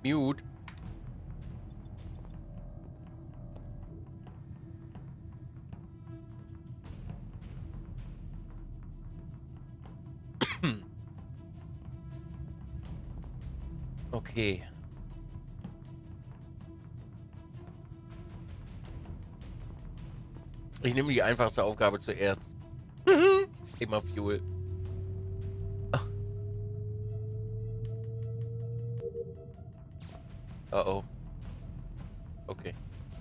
Mute. Okay. Ich nehme die einfachste Aufgabe zuerst. Thema Fuel. Oh oh. Okay.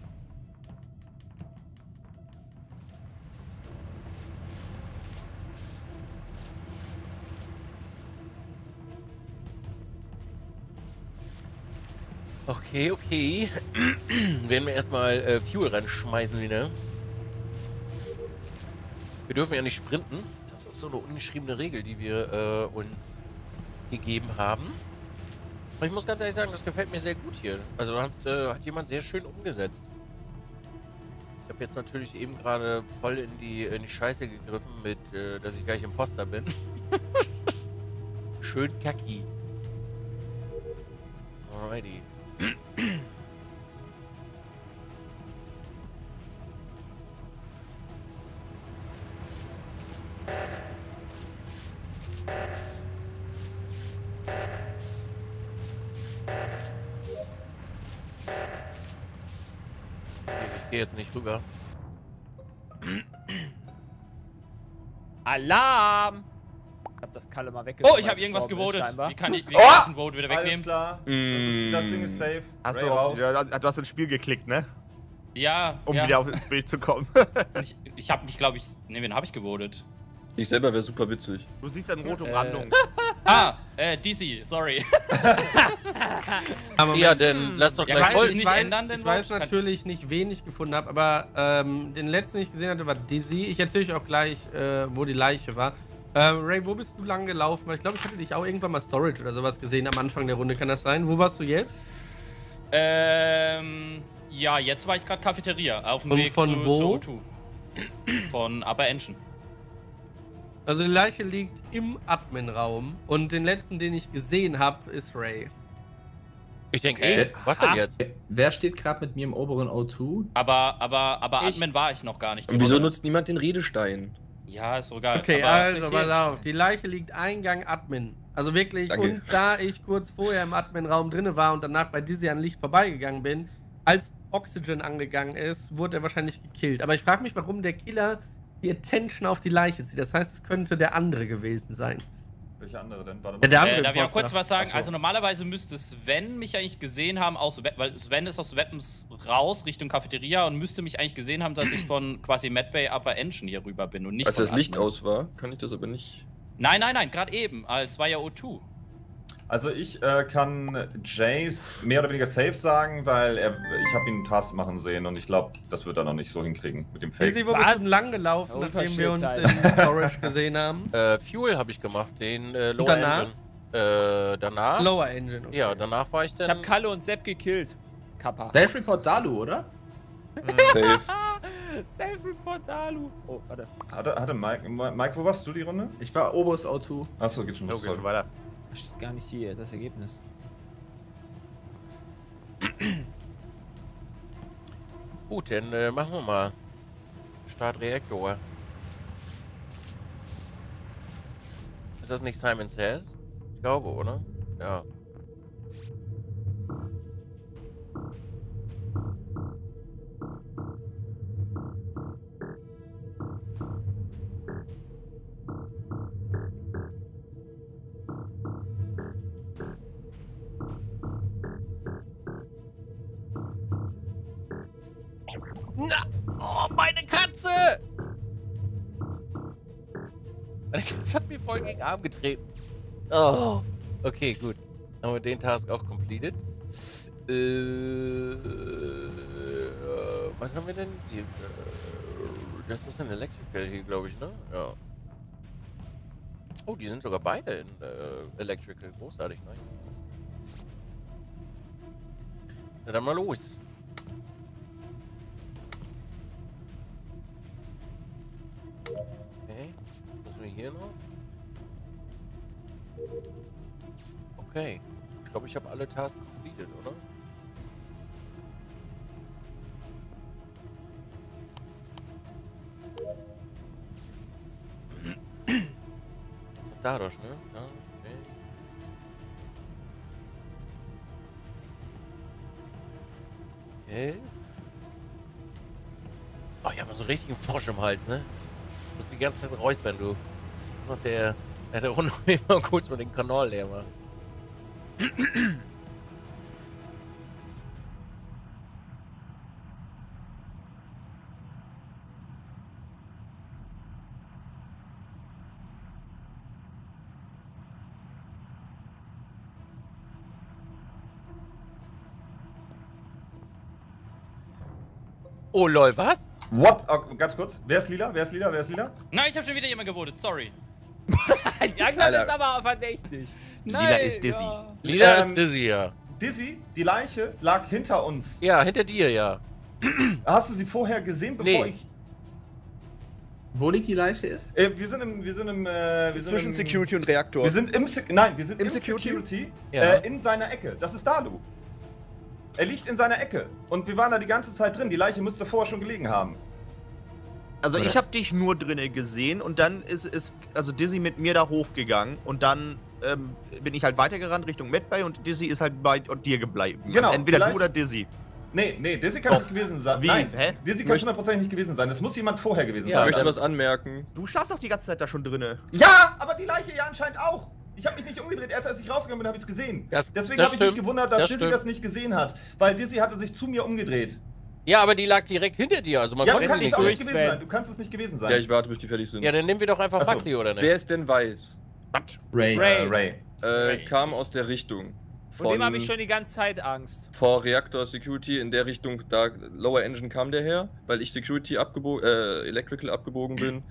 Okay, okay. Werden wir erstmal Fuel reinschmeißen wieder. Wir dürfen ja nicht sprinten. Das ist so eine ungeschriebene Regel, die wir uns gegeben haben. Aber ich muss ganz ehrlich sagen, das gefällt mir sehr gut hier. Also hat jemand sehr schön umgesetzt. Ich habe jetzt natürlich eben gerade voll in die Scheiße gegriffen mit, dass ich gleich Imposter bin. Schön kacki. Alrighty. Ich gehe jetzt nicht rüber. Alarm! Ich hab das Kalle mal weggenommen. Oh, ich habe irgendwas gewotet. Wie kann ich ein Vote wieder Alles wegnehmen? klar. Das Ding ist safe. Hast Ray du, raus. ja, du hast ins Spiel geklickt, ne? Ja, Um ja. wieder auf ins Bild zu kommen. Und ich habe mich, glaube ich... Ne, wen habe ich gewotet? Ich selber wäre super witzig. Du siehst eine rote Umrandung. DC, sorry. Aber Ja, dann lass doch Ja, gleich kann voll. ich nicht ändern, den Ich weiß Vote? natürlich nicht, wen ich gefunden habe, aber den letzten, den ich gesehen hatte, war Dizzy. Ich erzähle euch auch gleich, wo die Leiche war. Ray, wo bist du lang gelaufen? Weil ich glaube, ich hatte dich auch irgendwann mal Storage oder sowas gesehen am Anfang der Runde. Kann das sein? Wo warst du jetzt? Ja, jetzt war ich gerade Cafeteria. Auf dem Und Weg von zu wo? O2. Von Upper Engine. Also die Leiche liegt im Admin-Raum und den letzten, den ich gesehen habe, ist Ray. Ich denke, was denn jetzt? Wer steht gerade mit mir im oberen O2? Aber Ich. Admin war ich noch gar nicht. Und wieso nutzt niemand den Redestein? Ja, ist so egal. Okay, aber also pass auf. Die Leiche liegt Eingang Admin. Also wirklich, Danke. und da ich kurz vorher im Admin-Raum drinne war und danach bei Dizzy an Licht vorbeigegangen bin, als Oxygen angegangen ist, wurde er wahrscheinlich gekillt. Aber ich frage mich, warum der Killer die Attention auf die Leiche zieht. Das heißt, es könnte der andere gewesen sein. Welche andere denn? Warte Ja, der mal. andere darf ich auch Imposter. kurz was sagen? Ach so. Also normalerweise müsste Sven mich eigentlich gesehen haben, weil Sven ist aus Weapons raus Richtung Cafeteria und müsste mich eigentlich gesehen haben, dass ich von quasi Medbay Upper Engine hier rüber bin und nicht Als von das Licht Admin. aus war, kann ich das aber nicht. Nein, gerade eben, als war ja O2. Also ich kann Jace mehr oder weniger safe sagen, weil ich habe ihn einen Task machen sehen und ich glaube, das wird er noch nicht so hinkriegen mit dem Dizzy, Fake. wo bist du denn lang gelaufen, Ja, nachdem wir uns in Unverschämtheit. Storage gesehen haben? Fuel habe ich gemacht, den Lower danach? Engine. Danach? Lower Engine. Okay. Ja, danach war ich Ich dann... hab Kalle und Sepp gekillt. Kappa. Self-Report Dalu, oder? Safe. Self-Report Dalu. Oh, warte. Hatte Mike, wo warst du die Runde? Ich war oberes O2. Achso, geht schon los. Okay, sorry. schon weiter. Da steht gar nicht hier das Ergebnis. Gut, dann machen wir mal. Start Reaktor. Ist das nicht Simon Says? Ich glaube, oder? Ja. Na! Oh, meine Katze! Meine Katze hat mir voll gegen den Arm getreten. Oh. Okay, gut. Haben wir den Task auch completed. Was haben wir denn? Das ist ein Electrical hier, glaube ich, ne? Ja. Oh, die sind sogar beide in Electrical. Großartig, ne? Na dann mal los. Okay. Was haben wir hier noch? Okay. glaube, ich habe alle Tasks completed, oder? Das ist doch Dadosch, ne? Ja, okay. Okay. Oh, ich habe so einen richtigen Frosch im Hals, ne? Du musst die ganze Zeit räuspern, du. Noch der Runde mal kurz mal den Kanal leer machen. Oh lol, was? What? Oh, ganz kurz. Wer ist lila? Wer ist lila? Wer ist lila? Nein, ich habe schon wieder jemand gewotet, sorry. Langsam ist aber verdächtig. Lila ist Dizzy. Ja. Lila ist Dizzy, ja. Dizzy, die Leiche lag hinter uns. Ja, hinter dir, ja. Hast du sie vorher gesehen, bevor Nee. ich... Wo liegt die Leiche? Wir sind Zwischen im, Security und Reaktor. Wir sind im Im Security, Security? Ja. in seiner Ecke. Das ist Dalu. Er liegt in seiner Ecke. Und wir waren da die ganze Zeit drin. Die Leiche müsste vorher schon gelegen haben. Also Aber ich das- habe dich nur drinnen gesehen und dann ist also Dizzy mit mir da hochgegangen und dann bin ich halt weitergerannt Richtung Medbay und Dizzy ist halt bei dir geblieben. Genau, Also entweder vielleicht- du oder Dizzy. Nee, Dizzy kann nicht gewesen sein. Wie? Nein, Hä? Dizzy kann 100% nicht gewesen sein. Es muss jemand vorher gewesen Ja, Ich sein. möchte was anmerken. Du schaffst doch die ganze Zeit da schon drinne. Ja, aber die Leiche ja anscheinend auch. Ich habe mich nicht umgedreht. Erst als ich rausgegangen bin, habe ich es gesehen. das Deswegen habe ich mich stimmt. gewundert, dass Das Dizzy stimmt. das nicht gesehen hat. Weil Dizzy hatte sich zu mir umgedreht. Ja, aber die lag direkt hinter dir, also man Ja, du konnte kannst sie es nicht auch durch. nicht gewesen sein. Du kannst es nicht gewesen sein. Ja, ich warte, bis die fertig sind. Ja, dann nehmen wir doch einfach Ach so. Maxi, oder nicht? Wer es denn weiß, Ray. Ray. Ray. kam aus der Richtung. Von dem habe ich schon die ganze Zeit Angst. Vor Reaktor Security in der Richtung, da Lower Engine kam der her, weil ich Security Electrical abgebogen bin.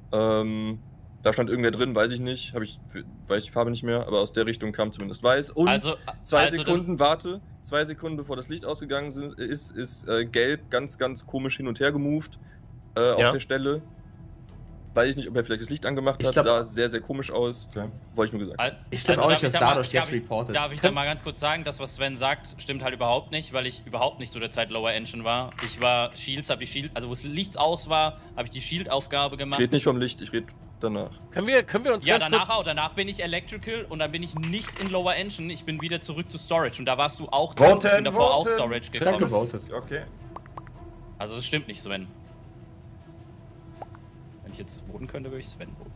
Da stand irgendwer drin, weiß ich nicht, weiß ich die Farbe nicht mehr, aber aus der Richtung kam zumindest weiß. Und Also, 2 Sekunden, warte, 2 Sekunden bevor das Licht ausgegangen ist gelb ganz, ganz komisch hin und her gemoved Ja. auf der Stelle. Weiß ich nicht, ob er vielleicht das Licht angemacht Ich hat, glaub- sah sehr, sehr komisch aus. Okay. Wollte ich nur gesagt. Ich glaube auch nicht, dass darf ich da dadurch mal- jetzt reported. Darf ich da mal ganz kurz sagen, das, was Sven sagt, stimmt halt überhaupt nicht, weil ich überhaupt nicht zu der Zeit Lower Engine war. Ich war Shields, habe die Shield, also wo es Lichts aus war, habe ich die Shield-Aufgabe Ich gemacht. rede nicht vom Licht, ich rede danach. Können wir uns Ja, ganz danach kurz... auch. Danach bin ich Electrical und dann bin ich nicht in Lower Engine. Ich bin wieder zurück zu Storage und da warst du auch drin. Voten, Ich bin davor auch voten. Storage Ich hab gekommen. gewotet. Okay. Also das stimmt nicht, Sven. Wenn ich jetzt voten könnte, würde ich Sven voten.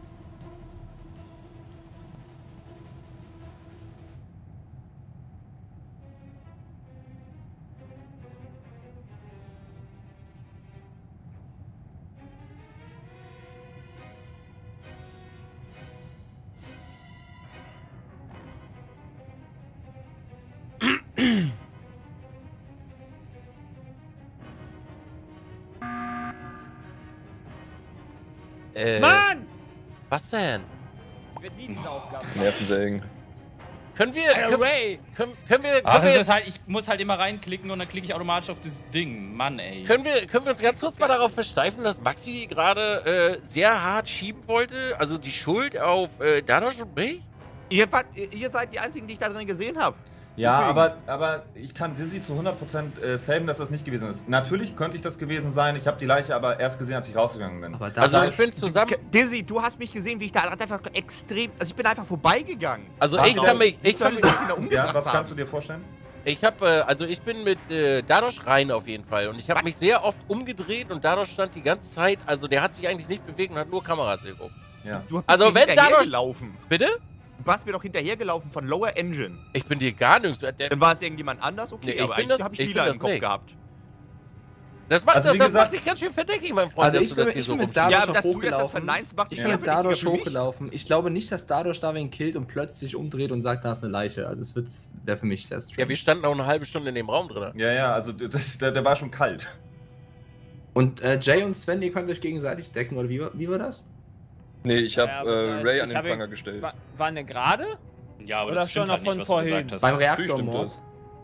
Mann! Was denn? Ich werde nie diese Aufgabe. Nervensägen. Können wir... Ray! Können Ach, das wir... ist halt, ich muss halt immer reinklicken und dann klicke ich automatisch auf das Ding. Mann, ey. Können wir uns ganz kurz mal darauf versteifen, dass Maxi gerade sehr hart schieben wollte? Also die Schuld auf Dadosch und mich? Ihr seid die einzigen, die ich da drin gesehen habe. Ja, Deswegen. aber ich kann Dizzy zu 100% saven, dass das nicht gewesen ist. Natürlich könnte ich das gewesen sein. Ich habe die Leiche aber erst gesehen, als ich rausgegangen bin. Aber Also das ich bin zusammen... Dizzy, du hast mich gesehen, wie ich da einfach extrem. Also ich bin einfach vorbeigegangen. Also Warte, ich kann mich... Wie soll ich das wieder umgebracht Ja, was haben? kannst du dir vorstellen? Also ich bin mit Dadosch rein auf jeden Fall. Und ich habe mich sehr oft umgedreht und Dadosch stand die ganze Zeit... Also der hat sich eigentlich nicht bewegt und hat nur Kameras geguckt. Ja. Du bist Also mir wenn hinterhergelaufen. Bitte? Du warst mir doch hinterhergelaufen von Lower Engine. Ich bin dir gar nirgends... Dann war es irgendjemand anders, okay, Nee, ich aber bin eigentlich das- habe ich ich Lila bin im das Kopf nicht. gehabt. Das macht, Also wie das gesagt- macht dich ganz schön verdächtig, mein Freund, Also dass ich du bin- das hier ich so bin mit rumschiebst. Dadosch Ja, aber dass du jetzt das hochgelaufen. verneinst, macht dich Ich bin ja mit Dadosch für mich. hochgelaufen. Ich glaube nicht, dass Dadosch da wen killt und plötzlich umdreht und sagt, da ist eine Leiche. Also es wäre für mich sehr strange. Ja, wir standen auch eine halbe Stunde in dem Raum drin. Ja, also der war schon kalt. Und Jay und Sven, ihr könnt euch gegenseitig decken, oder wie war das? Nee, ich habe Ja, aber Ray ich an den habe- Pranger gestellt. Waren denn gerade? Ja, aber Oder das stimmt schon halt noch von nicht, was du vorhin? gesagt hast. Beim Natürlich stimmt Reaktormord. das.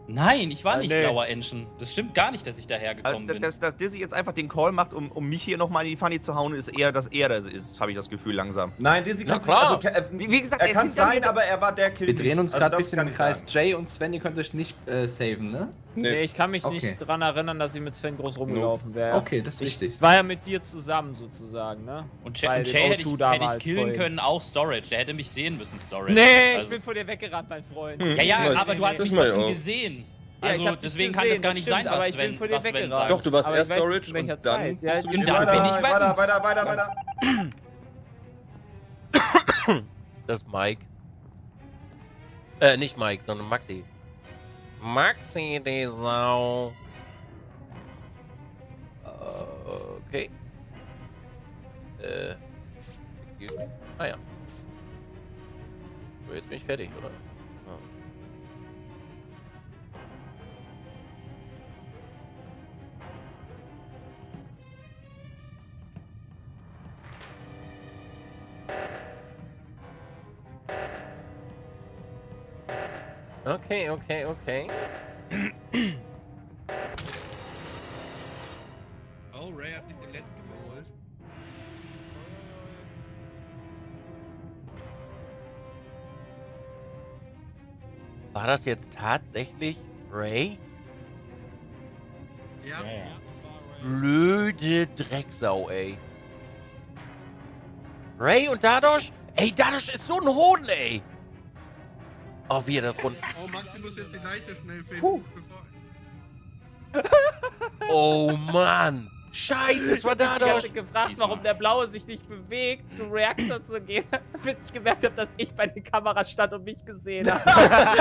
Nein, ich war nicht nee. Lower Engine. Das stimmt gar nicht, dass ich dahergekommen bin. Dass Dizzy jetzt einfach den Call macht, um mich hier nochmal in die Pfanne zu hauen, ist eher, dass er das ist, habe ich das Gefühl langsam. Nein, Dizzy kann klar. Wie gesagt, er kann sein, aber er war der Kill. Wir drehen uns nicht. gerade ein das bisschen kann im ich Kreis. sagen. Jay und Sven, ihr könnt euch nicht saven, ne? Nee, ich kann mich Okay. nicht dran erinnern, dass ich mit Sven groß rumgelaufen wäre. Okay, das ist wichtig. War ja mit dir zusammen sozusagen, ne? Und Bei Jay den hätte O2 ich damals killen vorhin. können, auch Storage. Der hätte mich sehen müssen, Storage. Nee, Also- ich bin vor dir weggerannt, mein Freund. Ja, ja, Nee, aber du hast das mich mach ich trotzdem auch. gesehen. Ja, ich Also hab dich deswegen kann gesehen, das gar das nicht stimmt, sein, aber was ich bin Sven, vor dir was Sven weggerannt. sagt. Doch, du warst Aber erst ich weiß Storage nicht, zu welcher und dann... Zeit. Ja, Und dann bin ich Weiter, Weapons. weiter. Das ist Mike. Nicht Mike, sondern Maxi. Maxi, die Sau. Okay. Excuse me. Ah ja. So, jetzt bin ich fertig, oder? Okay, okay, okay. Oh, Ray hat sich den letzten geholt. War das jetzt tatsächlich Ray? Ja. Blöde Drecksau, ey. Ray und Dadosh? Ey, Dadosh ist so ein Hodel, ey. Oh, wie er das rund... Oh, Maxi muss jetzt die Leiche schnell finden. Oh, Mann. Scheiße, es war Ich Dadosh. hatte gefragt, warum der Blaue sich nicht bewegt, zum Reaktor zu gehen, bis ich gemerkt habe, dass ich bei den Kameras stand und mich gesehen habe.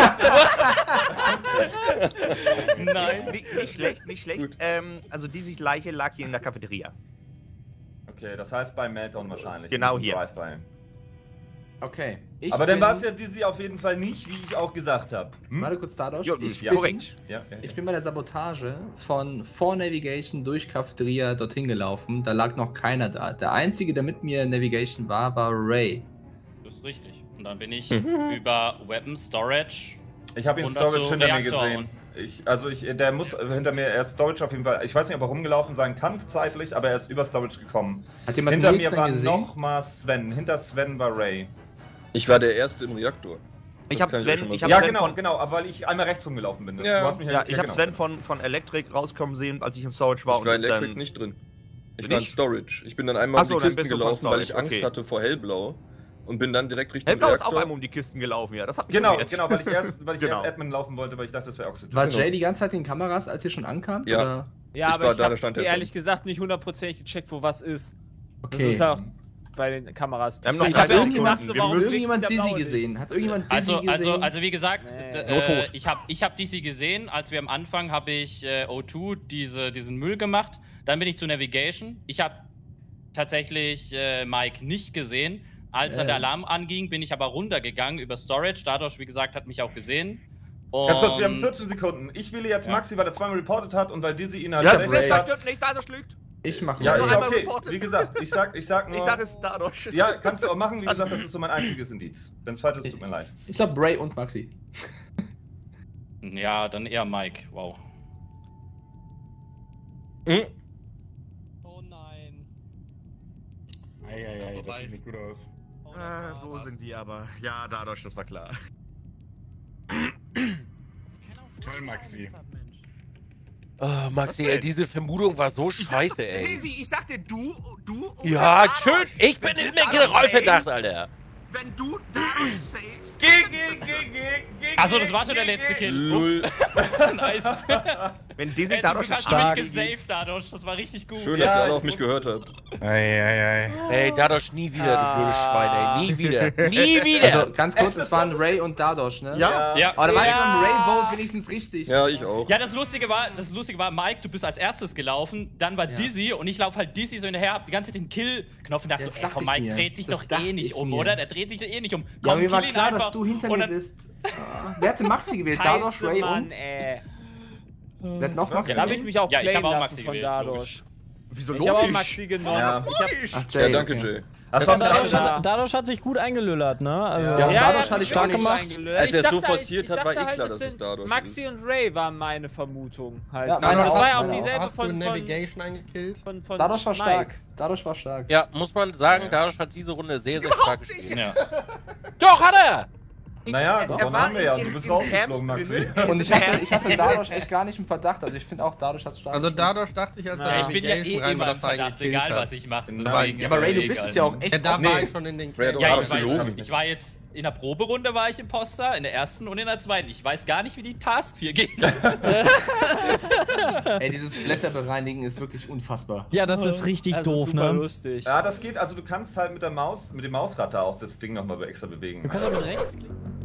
Nein. Nicht schlecht, nicht schlecht. Also Dizzy's Leiche lag hier in der Cafeteria. Okay, das heißt bei Meltdown wahrscheinlich. Genau Im hier. Drive-By. Okay. Aber dann war es ja Dizzy auf jeden Fall nicht, wie ich auch gesagt habe. Warte kurz, Dadosh. Ja, Ich ja. bin- Korrekt. Ja, Ich bin bei der Sabotage von vor Navigation durch Cafeteria dorthin gelaufen. Da lag noch keiner da. Der einzige, der mit mir in Navigation war Ray. Das ist richtig. Und dann bin ich über Weapons Storage. Ich habe ihn runter Storage zu hinter mir Reaktor gesehen. Der muss hinter mir, er ist Storage auf jeden Fall. Ich weiß nicht, ob er rumgelaufen sein kann zeitlich, aber er ist über Storage gekommen. Hat jemand Hinter Nils mir denn war gesehen? nochmal Sven. Hinter Sven war Ray. Ich war der Erste im Reaktor. Ich Das habe kann euch schon Sven, mal ich sagen. hab Ja, Sven genau, aber weil ich einmal rechts rumgelaufen bin. Ja. Du hast mich Ja, ich habe genau. Sven von Electric rauskommen sehen, als ich in Storage war. Ich war ist Electric dann, nicht drin. Ich Bin war in ich? Storage. Ich bin dann einmal Ach so, um die dann Kisten bist du von gelaufen, weil ich Storage, Angst okay. hatte vor Hellblau. Und bin dann direkt Richtung Hellblau ist auch Reaktor. einmal um die Kisten gelaufen, ja. Das hat mich Genau, verwirrt. genau, weil ich erst Genau. Admin laufen wollte, weil ich dachte, das wäre Oxygen. War Genau. Jay die ganze Zeit in den Kameras, als ihr schon ankam? Ja. Oder? Ja, Ich aber war ich da, da habe stand er ehrlich schon. gesagt nicht hundertprozentig gecheckt, wo was ist. Das Okay. ist auch bei den Kameras. Wir haben noch Ich drei hab ja auch Sekunden. gedacht, so, Wir warum Hat müssen- blinkt irgendjemand der Dizzy Blaue nicht? gesehen? Hat irgendjemand Dizzy gesehen? Also wie gesagt, Nee. ich hab DC gesehen, als wir am Anfang habe ich O2 diesen Müll gemacht. Dann bin ich zu Navigation. Ich habe tatsächlich Mike nicht gesehen. Als dann der Alarm anging, bin ich aber runtergegangen über Storage. Dadurch, wie gesagt, hat mich auch gesehen. Ganz kurz, wir haben Und 14 Sekunden. Ich wähle jetzt Ja. Maxi, weil er zweimal reportet hat und weil Dizzy ihn als Das Ray. stimmt nicht, da lügt. Ich mach Ja, Ray. nur ist ja einmal okay. reportet. Wie gesagt, ich sag nur. Ich sag es dadurch. Ja, kannst du auch machen. Wie gesagt, das ist so mein einziges Indiz. Wenn es falsch ist, tut mir leid. Ich sag Ray und Maxi. ja, dann eher Mike. Wow. Hm? Oh nein. Eieiei, das sieht nicht gut aus. Oh nein, So sind die aber. Ja, dadurch, das war klar. Toll, Maxi. Oh, Maxi, ey, diese Vermutung war so scheiße, ey. Dizzy, ich sagte du. Ja, Dadosh. schön. Ich bin in den Rollverdacht, Alter. Wenn du Dadosh savest. Achso, das war schon der letzte Kill. Lull. Uff. Nice. Wenn Dizzy Ey, Dadosh du hast stark mich gesaved dadurch. Das war richtig gut. Schön, dass ihr alle auf mich gehört habt. Eieiei. Ey, Dadosh, nie wieder, du blödes Schwein, ey. Nie wieder. Nie wieder. Also ganz kurz, es waren Ray und Dadosh, ne? Ja. Ja. Aber da war ich Ja. beim Ray-Vote wenigstens richtig. Ja, ich auch. Ja, das Lustige war, Mike, du bist als erstes gelaufen, dann war Ja. Dizzy und ich laufe halt Dizzy so hinterher, hab die ganze Zeit den Kill-Knopf und dachte Das so, ey, dachte komm, ich Mike mir. dreht sich Das doch dachte eh nicht ich um, mir. oder? Der dreht sich eh nicht um. Ja, Komm, mir war kill ihn klar, einfach. dass du hinter Und mir dann- bist. Wer hatte Maxi gewählt? Dadosh, Ray Mann, und? ey. Wer hat noch Maxi Dann habe ich mich auch Ja, ich claimen hab auch lassen Maxi von gewählt, dadurch. logisch. Wieso Ich habe auch Maxi genommen. Ja. Ich hab, Ach, Jay, Ja, danke, okay. Jay. Das war Dadosch hat sich gut eingelöllert, ne? Also, Ja, Ja, Dadosch hatte ich mich auch nicht gemacht. eingelöst. Als Ich er es so dachte forciert hat, war dachte eh klar, es dass es sind Dadosch Maxi ist. und Ray waren meine Vermutung. Halt. Ja, So. meine Das auch, war ja auch meine auch. dieselbe Hast du von Navigation eingekillt? Dadosch war Mike. stark. Dadosch war stark. Ja, muss man sagen, Dadosch hat diese Runde sehr, sehr stark gespielt. Ja. Doch, hat er! Naja, Er gewonnen war haben wir ja. in- Du bist in rausgeflogen, Camps Maxi. drin. Und ich hatte Dadosch echt gar nicht im Verdacht. Also ich finde auch, Dadosch hat stark Also gespielt. Dadosch dachte ich, als Ja, er Ich bin ja Navigation eh rein immer war, im dass er Verdacht, gekillt egal hat. was ich mache. Nein, Ja, aber Ray, du bist es ja auch echt. Ja, da oft. war ich schon in den Ray hat doch Ja, gerade ich war, gelogen. jetzt, ich war jetzt in der Proberunde war ich Imposter, in der ersten und in der zweiten. Ich weiß gar nicht, wie die Tasks hier gehen. Ey, dieses Blätterbereinigen ist wirklich unfassbar. ja, das ist richtig Das doof, ist super ne? lustig. Ja, das geht, also du kannst halt mit der Maus, mit dem Mausrad da auch das Ding nochmal extra bewegen. Du kannst auch mit rechts klicken.